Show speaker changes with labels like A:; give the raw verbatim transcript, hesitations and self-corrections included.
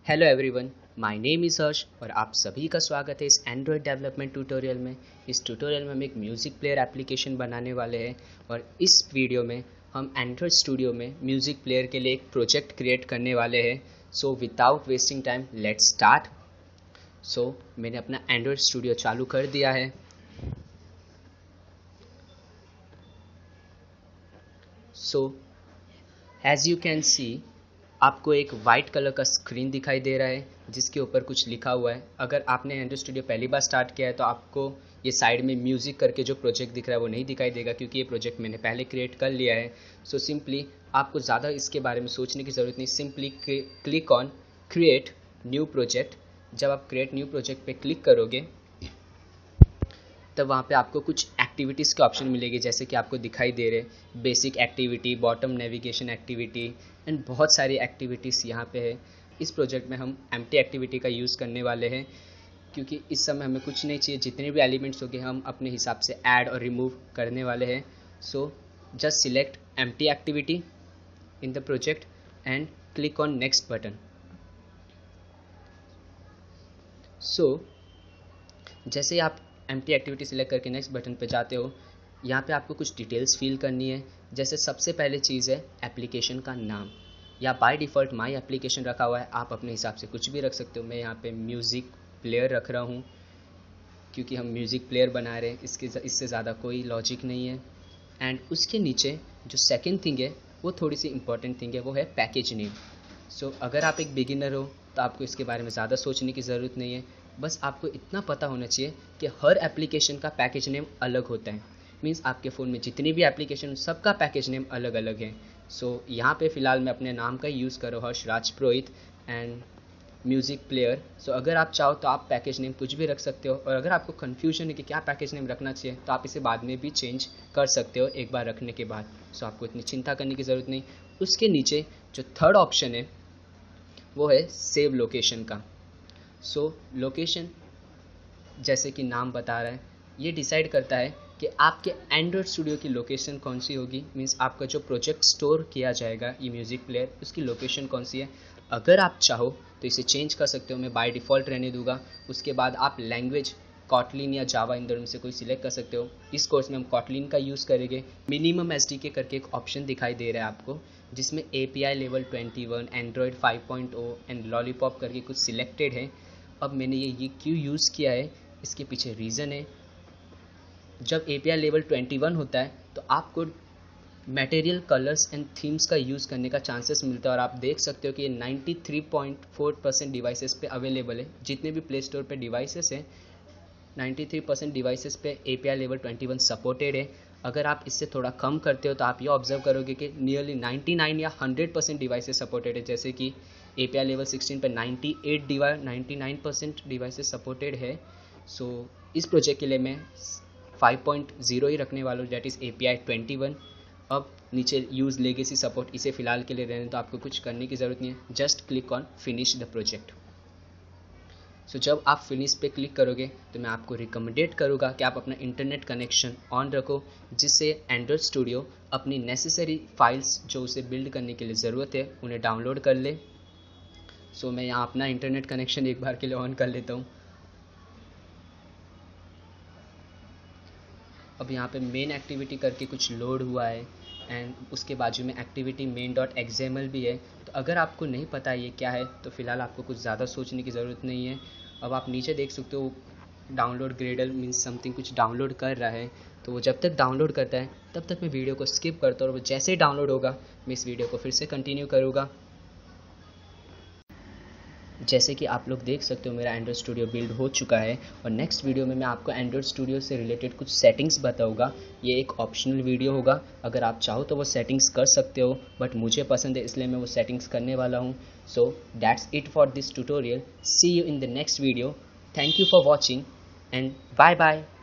A: Hello everyone, my name is Harsh और आप सभी का स्वागत है इस एंड्रॉयड डेवलपमेंट ट्यूटोरियल में। इस ट्यूटोरियल में हम एक म्यूज़िक प्लेयर एप्लीकेशन बनाने वाले हैं और इस वीडियो में हम एंड्रॉयड स्टूडियो में म्यूज़िक प्लेयर के लिए एक प्रोजेक्ट क्रिएट करने वाले हैं। So without wasting time let's start. So मैंने अपना एंड्रॉयड स्टूडियो चालू कर दिया है। So as you can see आपको एक वाइट कलर का स्क्रीन दिखाई दे रहा है जिसके ऊपर कुछ लिखा हुआ है। अगर आपने एंड्रॉयड स्टूडियो पहली बार स्टार्ट किया है तो आपको ये साइड में म्यूज़िक करके जो प्रोजेक्ट दिख रहा है वो नहीं दिखाई देगा, क्योंकि ये प्रोजेक्ट मैंने पहले क्रिएट कर लिया है। सो so सिंपली आपको ज़्यादा इसके बारे में सोचने की ज़रूरत नहीं, simply click on create new project. जब आप क्रिएट न्यू प्रोजेक्ट पे क्लिक करोगे तब वहाँ पे आपको कुछ एक्टिविटीज़ के ऑप्शन मिलेंगे, जैसे कि आपको दिखाई दे रहे basic activity, bottom navigation activity and बहुत सारी एक्टिविटीज़ यहाँ पे है। इस प्रोजेक्ट में हम एम्प्टी एक्टिविटी का यूज़ करने वाले हैं क्योंकि इस समय हमें कुछ नहीं चाहिए, जितने भी एलिमेंट्स होंगे हम अपने हिसाब से ऐड और रिमूव करने वाले हैं। So just select empty activity in the project and click on next button. So जैसे आप एम्प्टी एक्टिविटी सिलेक्ट करके नेक्स्ट बटन पे जाते हो, यहाँ पे आपको कुछ डिटेल्स फिल करनी है। जैसे सबसे पहले चीज़ है एप्लीकेशन का नाम, या बाय डिफ़ॉल्ट माई एप्लीकेशन रखा हुआ है, आप अपने हिसाब से कुछ भी रख सकते हो। मैं यहाँ पे म्यूज़िक प्लेयर रख रहा हूँ क्योंकि हम म्यूज़िक प्लेयर बना रहे हैं, इसके इससे ज़्यादा कोई लॉजिक नहीं है। एंड उसके नीचे जो सेकेंड थिंग है वो थोड़ी सी इंपॉर्टेंट थिंग है, वो है पैकेज नेम। सो अगर आप एक बिगिनर हो तो आपको इसके बारे में ज़्यादा सोचने की ज़रूरत नहीं है, बस आपको इतना पता होना चाहिए कि हर एप्लीकेशन का पैकेज नेम अलग होता है। मीन्स आपके फ़ोन में जितनी भी एप्लीकेशन सबका पैकेज नेम अलग अलग है। सो so, यहाँ पे फ़िलहाल मैं अपने नाम का यूज़ करो Harsh Raj Purohit and music player. So अगर आप चाहो तो आप पैकेज नेम कुछ भी रख सकते हो, और अगर आपको कन्फ्यूजन है कि क्या पैकेज नेम रखना चाहिए तो आप इसे बाद में भी चेंज कर सकते हो एक बार रखने के बाद। सो so, आपको इतनी चिंता करने की ज़रूरत नहीं। उसके नीचे जो थर्ड ऑप्शन है वो है सेव लोकेशन का। सो so, लोकेशन जैसे कि नाम बता रहा है, ये डिसाइड करता है कि आपके एंड्रॉयड स्टूडियो की लोकेशन कौन सी होगी। मीन्स आपका जो प्रोजेक्ट स्टोर किया जाएगा ये म्यूज़िक प्लेयर, उसकी लोकेशन कौन सी है। अगर आप चाहो तो इसे चेंज कर सकते हो, मैं बाय डिफ़ॉल्ट रहने दूंगा। उसके बाद आप लैंग्वेज कॉटलिन या जावा इन दोनों में से कोई सिलेक्ट कर सकते हो। इस कोर्स में हम कॉटलिन का यूज़ करेंगे। मिनिमम एस डी के करके एक ऑप्शन दिखाई दे रहा है आपको, जिसमें A P I level twenty one, Android five point O and lollipop करके कुछ सिलेक्टेड है। अब मैंने ये ये क्यों यूज़ किया है, इसके पीछे रीज़न है। जब A P I level twenty one होता है तो आपको मटेरियल कलर्स एंड थीम्स का यूज़ करने का चांसेस मिलता है, और आप देख सकते हो कि ये ninety three point four percent devices पे अवेलेबल है। जितने भी प्ले स्टोर पे डिवाइसेस हैं नाइन्टी थ्री परसेंट डिवाइसेस पे A P I level twenty one supported है। अगर आप इससे थोड़ा कम करते हो तो आप ये ऑब्जर्व करोगे कि नियरली नाइन्टी नाइन या हंड्रेड परसेंट डिवाइसेस सपोर्टेड है। जैसे कि A P I level sixteen पे ninety eight device ninety nine percent devices supported है। सो so, इस प्रोजेक्ट के लिए मैं फाइव पॉइंट ज़ीरो ही रखने वाला हूँ, that is A P I twenty one. अब नीचे यूज़ लेगेसी सपोर्ट, इसे फ़िलहाल के लिए रहने तो आपको कुछ करने की ज़रूरत नहीं है। Just click on finish the project. So जब आप फिनिश पे क्लिक करोगे तो मैं आपको रिकमेंडेड करूँगा कि आप अपना इंटरनेट कनेक्शन ऑन रखो, जिससे एंड्रॉयड स्टूडियो अपनी नेसेसरी फाइल्स जो उसे बिल्ड करने के लिए ज़रूरत है उन्हें डाउनलोड कर ले। सो so, मैं यहाँ अपना इंटरनेट कनेक्शन एक बार के लिए ऑन कर लेता हूँ। अब यहाँ पे मेन एक्टिविटी करके कुछ लोड हुआ है एंड उसके बाजू में एक्टिविटी मेन डॉट एक्सएमएल भी है। तो अगर आपको नहीं पता ये क्या है तो फिलहाल आपको कुछ ज़्यादा सोचने की ज़रूरत नहीं है। अब आप नीचे देख सकते हो डाउनलोड ग्रेडल मीन्स समथिंग कुछ डाउनलोड कर रहा है, तो वो जब तक डाउनलोड करता है तब तक मैं वीडियो को स्किप करता हूँ, और वो जैसे ही डाउनलोड होगा मैं इस वीडियो को फिर से कंटिन्यू करूँगा। जैसे कि आप लोग देख सकते हो मेरा एंड्रॉयड स्टूडियो बिल्ड हो चुका है, और नेक्स्ट वीडियो में मैं आपको एंड्रॉयड स्टूडियो से रिलेटेड कुछ सेटिंग्स बताऊंगा। ये एक ऑप्शनल वीडियो होगा, अगर आप चाहो तो वो सेटिंग्स कर सकते हो, बट मुझे पसंद है इसलिए मैं वो सेटिंग्स करने वाला हूँ। So that's it for this tutorial. See you in the next video. Thank you for watching and bye bye.